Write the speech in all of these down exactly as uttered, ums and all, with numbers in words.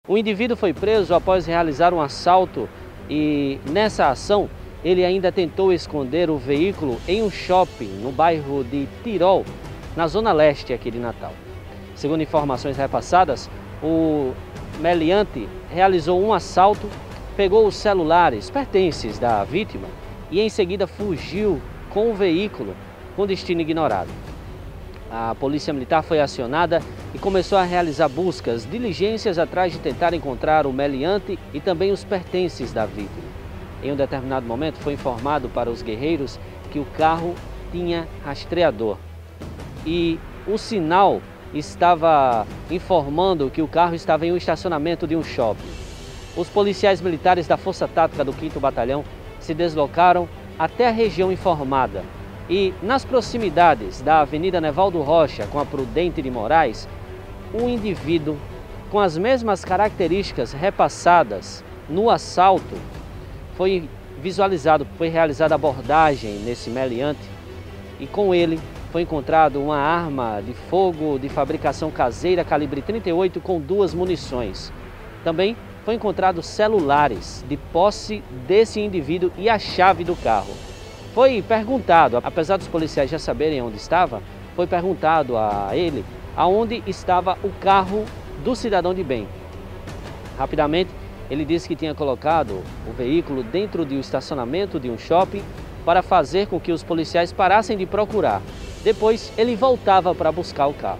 O indivíduo foi preso após realizar um assalto e, nessa ação, ele ainda tentou esconder o veículo em um shopping no bairro de Tirol, na zona leste aqui de Natal. Segundo informações repassadas, o meliante realizou um assalto, pegou os celulares, pertences da vítima e em seguida fugiu com o veículo com destino ignorado. A polícia militar foi acionada e começou a realizar buscas, diligências atrás de tentar encontrar o meliante e também os pertences da vítima. Em um determinado momento foi informado para os guerreiros que o carro tinha rastreador e o sinal estava informando que o carro estava em um estacionamento de um shopping. Os policiais militares da Força Tática do quinto Batalhão se deslocaram até a região informada e, nas proximidades da Avenida Nevaldo Rocha com a Prudente de Moraes, um indivíduo com as mesmas características repassadas no assalto foi visualizado, foi realizada abordagem nesse meliante e com ele foi encontrado uma arma de fogo de fabricação caseira calibre trinta e oito com duas munições. Também foi encontrado celulares de posse desse indivíduo e a chave do carro. Foi perguntado, apesar dos policiais já saberem onde estava, foi perguntado a ele aonde estava o carro do cidadão de bem. Rapidamente, ele disse que tinha colocado o veículo dentro de um estacionamento de um shopping para fazer com que os policiais parassem de procurar. Depois, ele voltava para buscar o carro.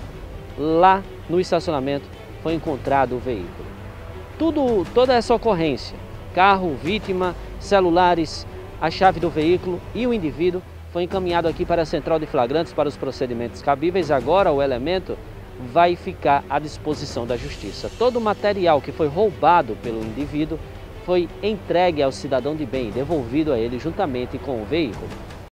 Lá no estacionamento foi encontrado o veículo. Tudo, toda essa ocorrência, carro, vítima, celulares, a chave do veículo e o indivíduo foi encaminhado aqui para a Central de Flagrantes para os procedimentos cabíveis. Agora o elemento vai ficar à disposição da Justiça. Todo o material que foi roubado pelo indivíduo foi entregue ao cidadão de bem, devolvido a ele juntamente com o veículo.